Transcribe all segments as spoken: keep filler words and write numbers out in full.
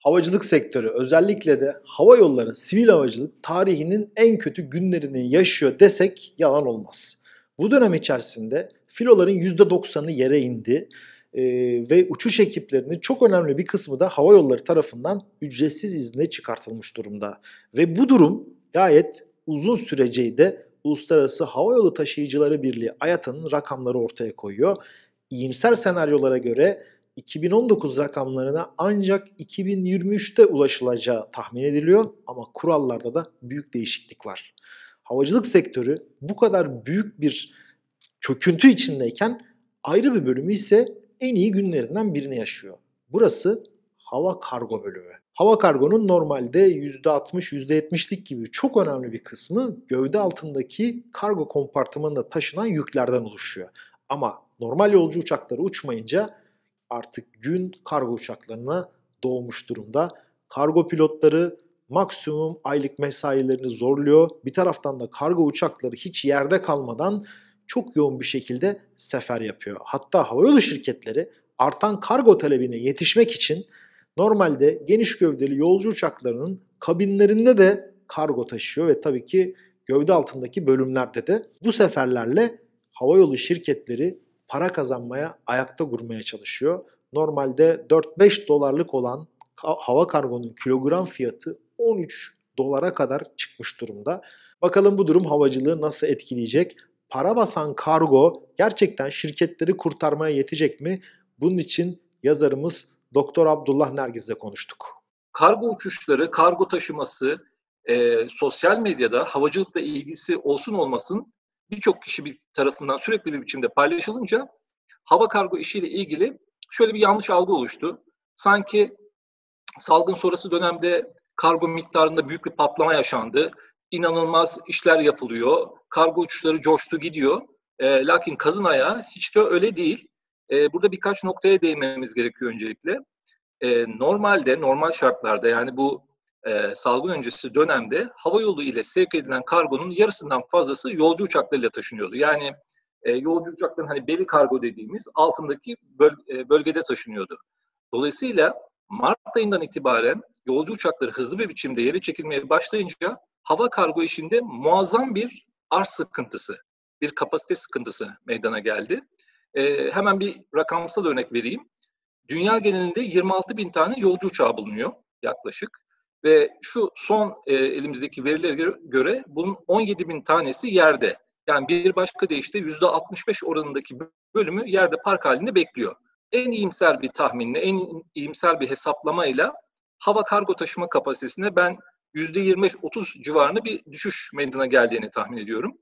Havacılık sektörü, özellikle de hava yolları, sivil havacılık tarihinin en kötü günlerini yaşıyor desek yalan olmaz. Bu dönem içerisinde filoların yüzde doksanı yere indi ee, ve uçuş ekiplerinin çok önemli bir kısmı da hava yolları tarafından ücretsiz izne çıkartılmış durumda. Ve bu durum gayet uzun süreceği de Uluslararası Havayolu Taşıyıcıları Birliği A Y A T'ın rakamları ortaya koyuyor. İyimser senaryolara göre iki bin on dokuz rakamlarına ancak iki bin yirmi üçte ulaşılacağı tahmin ediliyor ama kurallarda da büyük değişiklik var. Havacılık sektörü bu kadar büyük bir çöküntü içindeyken ayrı bir bölümü ise en iyi günlerinden birini yaşıyor. Burası hava kargo bölümü. Hava kargonun normalde yüzde altmış yüzde yetmişlik gibi çok önemli bir kısmı gövde altındaki kargo kompartımanında taşınan yüklerden oluşuyor. Ama normal yolcu uçakları uçmayınca artık gün kargo uçaklarına doğmuş durumda. Kargo pilotları maksimum aylık mesailerini zorluyor. Bir taraftan da kargo uçakları hiç yerde kalmadan çok yoğun bir şekilde sefer yapıyor. Hatta havayolu şirketleri artan kargo talebine yetişmek için normalde geniş gövdeli yolcu uçaklarının kabinlerinde de kargo taşıyor ve tabii ki gövde altındaki bölümlerde de. Bu seferlerle havayolu şirketleri para kazanmaya, ayakta durmaya çalışıyor. Normalde dört beş dolarlık olan hava kargonun kilogram fiyatı on üç dolara kadar çıkmış durumda. Bakalım bu durum havacılığı nasıl etkileyecek? Para basan kargo gerçekten şirketleri kurtarmaya yetecek mi? Bunun için yazarımız Doktor Abdullah Nergiz'le konuştuk. Kargo uçuşları, kargo taşıması, e, sosyal medyada havacılıkla ilgisi olsun olmasın birçok kişi bir tarafından sürekli bir biçimde paylaşılınca hava kargo işiyle ilgili şöyle bir yanlış algı oluştu. Sanki salgın sonrası dönemde kargo miktarında büyük bir patlama yaşandı. İnanılmaz işler yapılıyor. Kargo uçuşları coştu gidiyor. E, lakin kazın ayağı hiç de öyle değil. E, burada birkaç noktaya değinmemiz gerekiyor öncelikle. E, normalde, normal şartlarda yani bu e, salgın öncesi dönemde havayolu ile sevk edilen kargonun yarısından fazlası yolcu uçaklarıyla taşınıyordu. Yani e, yolcu uçakların hani beli kargo dediğimiz altındaki böl- e, bölgede taşınıyordu. Dolayısıyla Mart ayından itibaren yolcu uçakları hızlı bir biçimde yere çekilmeye başlayınca hava kargo işinde muazzam bir arz sıkıntısı, bir kapasite sıkıntısı meydana geldi. E, hemen bir rakamsal örnek vereyim. Dünya genelinde yirmi altı bin tane yolcu uçağı bulunuyor yaklaşık. Ve şu son e, elimizdeki verilere göre, göre bunun on yedi bin tanesi yerde. Yani bir başka deyişle yüzde altmış beş oranındaki bölümü yerde park halinde bekliyor. En iyimser bir tahminle, en iyimser bir hesaplamayla hava kargo taşıma kapasitesine ben yüzde yirmi beş otuz civarında bir düşüş meydana geldiğini tahmin ediyorum.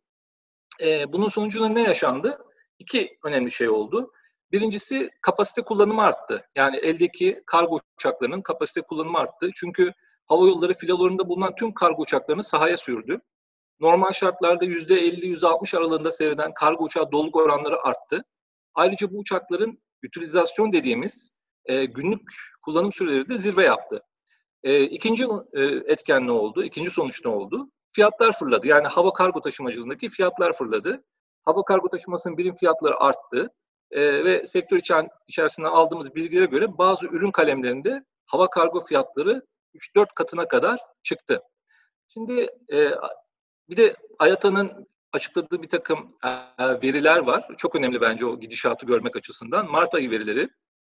E, bunun sonucunda ne yaşandı? İki önemli şey oldu. Birincisi kapasite kullanımı arttı. Yani eldeki kargo uçaklarının kapasite kullanımı arttı. Çünkü hava yolları filolarında bulunan tüm kargo uçaklarını sahaya sürdü. Normal şartlarda yüzde elli yüzde altmış aralığında seyreden kargo uçağı doluluk oranları arttı. Ayrıca bu uçakların utilizasyon dediğimiz e, günlük kullanım süreleri de zirve yaptı. E, ikinci e, etken ne oldu? İkinci sonuç ne oldu? Fiyatlar fırladı. Yani hava kargo taşımacılığındaki fiyatlar fırladı. Hava kargo taşımasının birim fiyatları arttı. E, ve sektör içerisinde aldığımız bilgilere göre bazı ürün kalemlerinde hava kargo fiyatları üç dört katına kadar çıktı. Şimdi e, bir de A Y A T'nın açıkladığı bir takım e, veriler var. Çok önemli bence o gidişatı görmek açısından. Mart ayı verileri.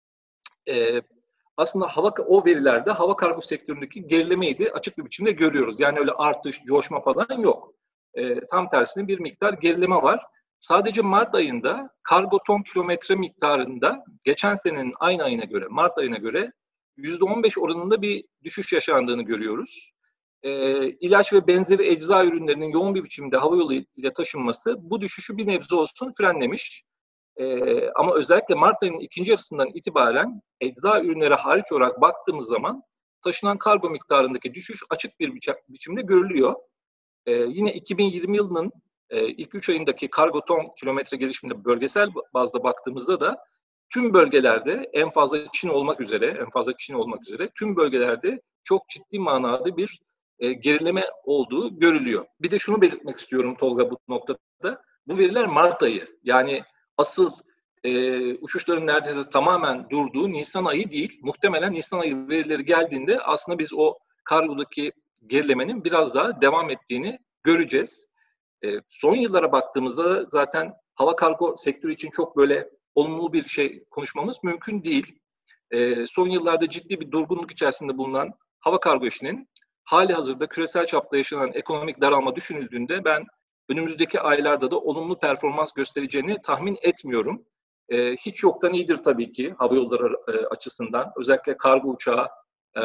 E, aslında hava o verilerde hava kargo sektöründeki gerilemeyi de açık bir biçimde görüyoruz. Yani öyle artış, coşma falan yok. E, tam tersine bir miktar gerileme var. Sadece Mart ayında kargo ton kilometre miktarında geçen senenin aynı ayına göre, Mart ayına göre yüzde on beş oranında bir düşüş yaşandığını görüyoruz. E, ilaç ve benzeri ecza ürünlerinin yoğun bir biçimde havayolu ile taşınması bu düşüşü bir nebze olsun frenlemiş. Ee, ama özellikle Mart ayının ikinci yarısından itibaren ecza ürünleri hariç olarak baktığımız zaman taşınan kargo miktarındaki düşüş açık bir biçim, biçimde görülüyor. Ee, yine iki bin yirmi yılının e, ilk üç ayındaki kargo ton kilometre gelişiminde bölgesel bazda baktığımızda da tüm bölgelerde en fazla Çin olmak üzere, en fazla Çin olmak üzere tüm bölgelerde çok ciddi manada bir e, gerileme olduğu görülüyor. Bir de şunu belirtmek istiyorum Tolga bu noktada. Bu veriler Mart ayı. Yani asıl e, uçuşların neredeyse tamamen durduğu Nisan ayı değil. Muhtemelen Nisan ayı verileri geldiğinde aslında biz o kargodaki gerilemenin biraz daha devam ettiğini göreceğiz. E, son yıllara baktığımızda zaten hava kargo sektörü için çok böyle olumlu bir şey konuşmamız mümkün değil. E, son yıllarda ciddi bir durgunluk içerisinde bulunan hava kargo işinin hali hazırda küresel çapta yaşanan ekonomik daralma düşünüldüğünde ben önümüzdeki aylarda da olumlu performans göstereceğini tahmin etmiyorum. E, hiç yoktan iyidir tabii ki hava yolları e, açısından. Özellikle kargo uçağı, e,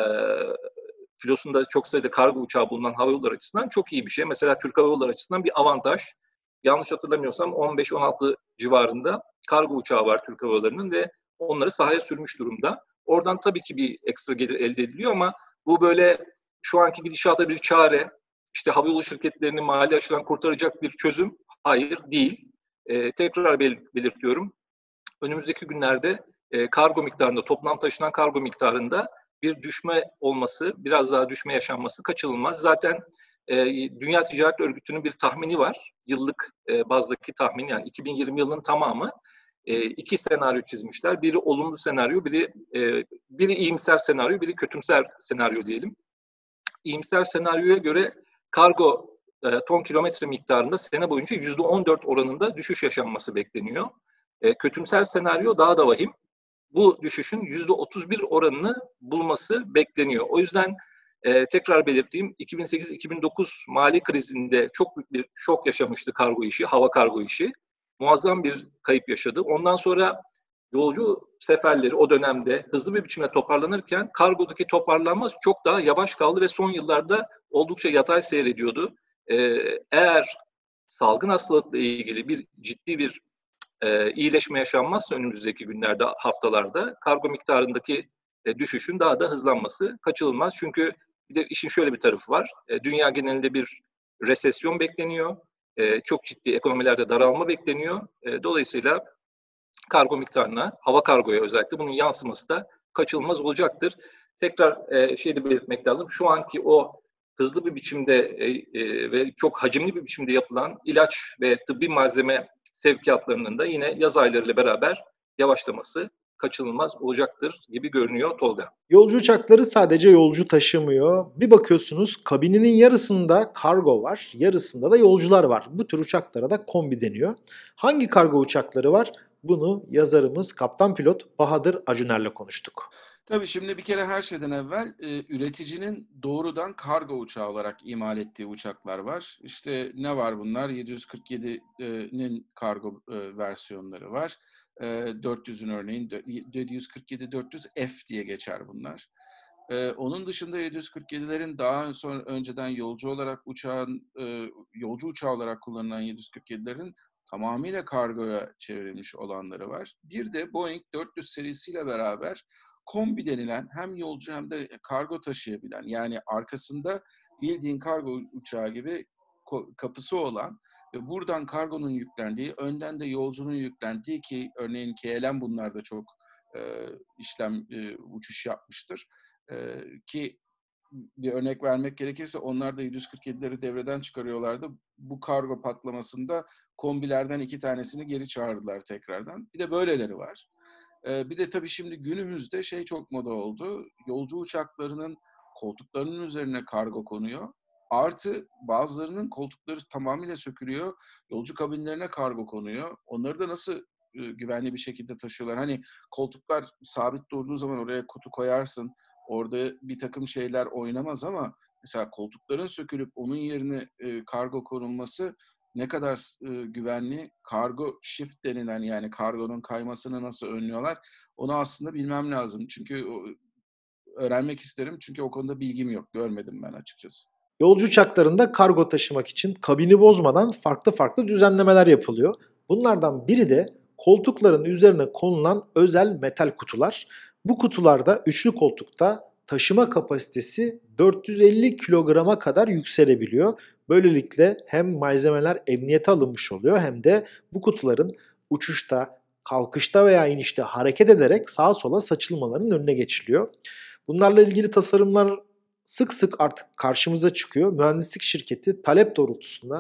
filosunda çok sayıda kargo uçağı bulunan hava yolları açısından çok iyi bir şey. Mesela Türk Hava Yolları açısından bir avantaj. Yanlış hatırlamıyorsam on beş on altı civarında kargo uçağı var Türk Hava Yolları'nın ve onları sahaya sürmüş durumda. Oradan tabii ki bir ekstra gelir elde ediliyor ama bu böyle şu anki gidişata bir çare, işte havayolu şirketlerini mali açıdan kurtaracak bir çözüm, hayır değil. Ee, tekrar bel- belirtiyorum. Önümüzdeki günlerde e, kargo miktarında, toplam taşınan kargo miktarında bir düşme olması, biraz daha düşme yaşanması kaçınılmaz. Zaten e, Dünya Ticaret Örgütü'nün bir tahmini var. Yıllık e, bazdaki tahmin, yani iki bin yirmi yılının tamamı. E, iki senaryo çizmişler. Biri olumlu senaryo, biri e, biri iyimser senaryo, biri kötümser senaryo diyelim. İyimser senaryoya göre kargo e, ton kilometre miktarında sene boyunca yüzde on dört oranında düşüş yaşanması bekleniyor. E, kötümser senaryo daha da vahim. Bu düşüşün yüzde otuz bir oranını bulması bekleniyor. O yüzden e, tekrar belirttiğim iki bin sekiz iki bin dokuz mali krizinde çok büyük bir şok yaşamıştı kargo işi, hava kargo işi. Muazzam bir kayıp yaşadı. Ondan sonra yolcu seferleri o dönemde hızlı bir biçimde toparlanırken kargodaki toparlanma çok daha yavaş kaldı ve son yıllarda oldukça yatay seyrediyordu. Ee, eğer salgın hastalıkla ilgili bir ciddi bir e, iyileşme yaşanmazsa önümüzdeki günlerde, haftalarda kargo miktarındaki e, düşüşün daha da hızlanması kaçınılmaz. Çünkü bir de işin şöyle bir tarafı var. E, dünya genelinde bir resesyon bekleniyor. E, çok ciddi ekonomilerde daralma bekleniyor. E, dolayısıyla kargo miktarına, hava kargoya özellikle bunun yansıması da kaçınılmaz olacaktır. Tekrar e, şey de belirtmek lazım. Şu anki o hızlı bir biçimde e, e, ve çok hacimli bir biçimde yapılan ilaç ve tıbbi malzeme sevkiyatlarının da yine yaz aylarıyla beraber yavaşlaması kaçınılmaz olacaktır gibi görünüyor Tolga. Yolcu uçakları sadece yolcu taşımıyor. Bir bakıyorsunuz kabininin yarısında kargo var, yarısında da yolcular var. Bu tür uçaklara da kombi deniyor. Hangi kargo uçakları var? Bunu yazarımız kaptan pilot Bahadır Acuner'le konuştuk. Tabii şimdi bir kere her şeyden evvel e, üreticinin doğrudan kargo uçağı olarak imal ettiği uçaklar var. İşte ne var bunlar? yedi yüz kırk yedi'nin kargo e, versiyonları var. E, dört yüzün örneğin yedi yüz kırk yedi dört yüz F diye geçer bunlar. E, onun dışında yedi yüz kırk yedi'lerin daha sonra önceden yolcu olarak uçağın e, yolcu uçağı olarak kullanılan yedi yüz kırk yedi'lerin tamamıyla kargoya çevrilmiş olanları var. Bir de Boeing dört yüz serisiyle beraber kombi denilen hem yolcu hem de kargo taşıyabilen, yani arkasında bildiğin kargo uçağı gibi kapısı olan ve buradan kargonun yüklendiği, önden de yolcunun yüklendiği, ki örneğin K L M bunlarda çok e, işlem e, uçuş yapmıştır. E, ki bir örnek vermek gerekirse onlar da yedi yüz kırk yedi'leri devreden çıkarıyorlardı. Bu kargo patlamasında kombilerden iki tanesini geri çağırdılar tekrardan. Bir de böyleleri var. Bir de tabii şimdi günümüzde şey çok moda oldu. Yolcu uçaklarının koltuklarının üzerine kargo konuyor. Artı bazılarının koltukları tamamıyla sökülüyor. Yolcu kabinlerine kargo konuyor. Onları da nasıl e, güvenli bir şekilde taşıyorlar? Hani koltuklar sabit durduğu zaman oraya kutu koyarsın. Orada bir takım şeyler oynamaz ama mesela koltukların sökülüp onun yerine e, kargo konulması ne kadar e, güvenli, kargo shift denilen, yani kargonun kaymasını nasıl önlüyorlar, onu aslında bilmem lazım. Çünkü o, öğrenmek isterim çünkü o konuda bilgim yok, görmedim ben açıkçası. Yolcu uçaklarında kargo taşımak için kabini bozmadan farklı farklı düzenlemeler yapılıyor. Bunlardan biri de koltukların üzerine konulan özel metal kutular. Bu kutularda üçlü koltukta taşıma kapasitesi dört yüz elli kilograma kadar yükselebiliyor. Böylelikle hem malzemeler emniyete alınmış oluyor hem de bu kutuların uçuşta, kalkışta veya inişte hareket ederek sağa sola saçılmalarının önüne geçiliyor. Bunlarla ilgili tasarımlar sık sık artık karşımıza çıkıyor. Mühendislik şirketi talep doğrultusunda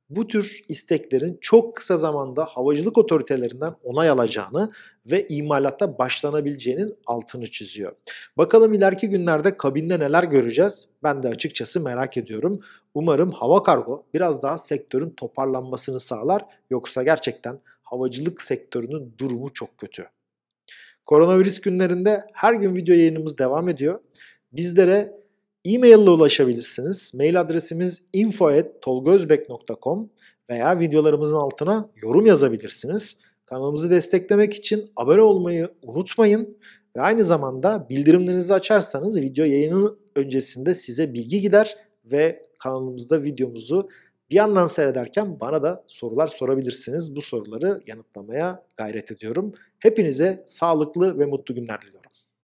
bu tür isteklerin çok kısa zamanda havacılık otoritelerinden onay alacağını ve imalata başlanabileceğinin altını çiziyor. Bakalım ileriki günlerde kabinde neler göreceğiz? Ben de açıkçası merak ediyorum. Umarım hava kargo biraz daha sektörün toparlanmasını sağlar. Yoksa gerçekten havacılık sektörünün durumu çok kötü. Koronavirüs günlerinde her gün video yayınımız devam ediyor. Bizlere e-mail ile ulaşabilirsiniz. Mail adresimiz info at tolgozbek nokta com veya videolarımızın altına yorum yazabilirsiniz. Kanalımızı desteklemek için abone olmayı unutmayın. Ve aynı zamanda bildirimlerinizi açarsanız video yayını öncesinde size bilgi gider ve kanalımızda videomuzu bir yandan seyrederken bana da sorular sorabilirsiniz. Bu soruları yanıtlamaya gayret ediyorum. Hepinize sağlıklı ve mutlu günler diliyorum.